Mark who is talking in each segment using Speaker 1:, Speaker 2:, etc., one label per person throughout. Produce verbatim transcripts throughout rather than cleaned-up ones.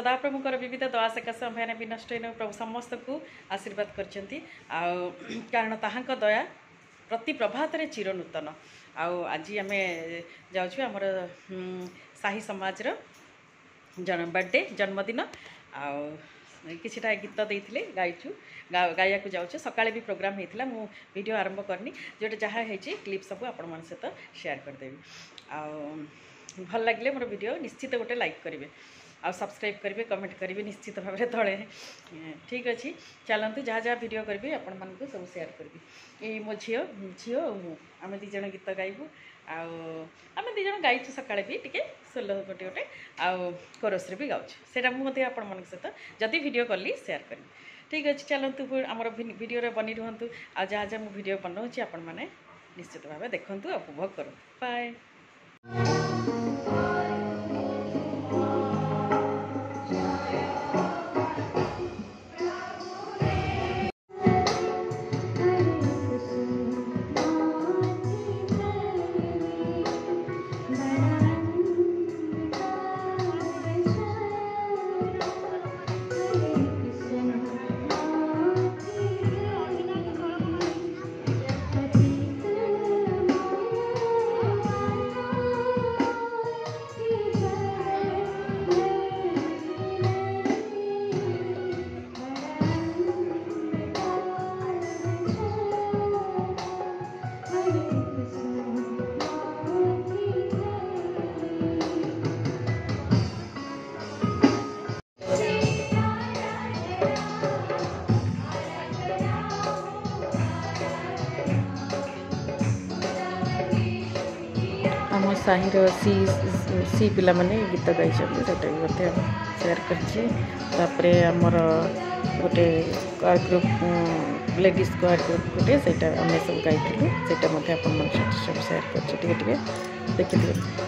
Speaker 1: सदा प्रभुकर विविध दया सकाशे अभियान विनष्ट प्रभु समस्त को आशीर्वाद करछंती आ कारण ताहांक दया प्रति प्रभात रे चिर नूतन। आज आम जाऊँ आमर साही समाज जन बर्थडे जन्मदिन आ किछिटा गीत देइथिले गाइछु गाया को जाऊँ सकाळे भी प्रोग्राम होता मु वीडियो आरंभ करनी जोटे जहाँ होती क्लिप सब आपण मन सहित शेयर करदेवी। आ भल लगे मोर वीडियो निश्चित गोटे लाइक करेंगे आ सब्सक्राइब करेंगे कमेंट करेंगे निश्चित भाव में तले ठीक अच्छे। चलतु जहाँ जहाँ वीडियो करी आपण मानक सब शेयर करी ये मो झी झी आम दीज गीत गाइबू आम दीज गाइछु सकाळे भी टिके सोलो गोटे गोटे आोरस भी गाँव से मुझे आपण मान सहित जदि वीडियो कली शेयर करी ठीक अच्छे। चलतु आमर वीडियो बनी रुहतु आ जहाँ जहाँ मुझे वीडियो बनाऊँगी आपण मैंने निश्चित भाव देखूँ उपभोग करूँ। बाय। आम साहिर सी सी पिला माने गीत गाई भी शेयर कर आमर गोटे square group ladies square group गोटे से आम सब गाई से सब शेयर कर देखिए।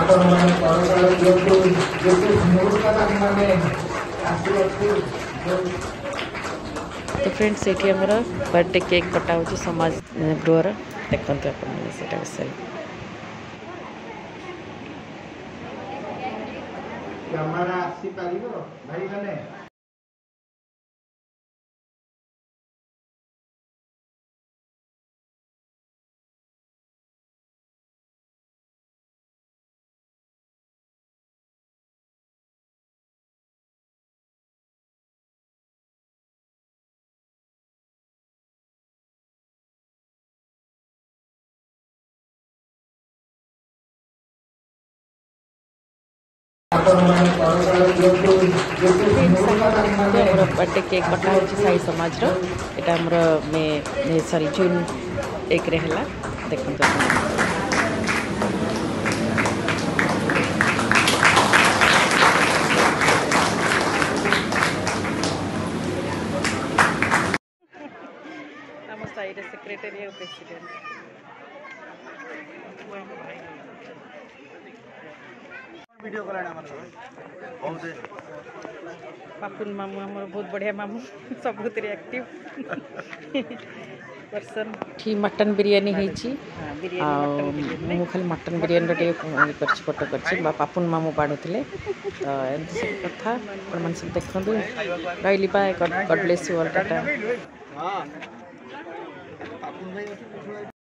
Speaker 1: तो फ्रेंड्स ये आमर बर्थडे केक कटा हो समाज गृहर देखते आप विषय
Speaker 2: कैमरा आसी पारिबो भाई माने
Speaker 1: बर्थडे केक कटा हो साई समाज यहाँ आमर मे सॉरी जून एक रे है देखते आम साई सेक्रेटरी प्रेसिडेंट
Speaker 2: वीडियो कलाना हमर बहुत
Speaker 1: पापुन मामू हमर बहुत बढ़िया मामू सबुत एक्टिव पर्सन ठी मटन बिरयानी हेची आ मु खाली मटन बिरयानी रे कर फोटो कर पापुन मामू बाढ़ुले तो एमती सब कथा मन सब देखंतु रहिली bye god bless you all tata. हां पापुन भाई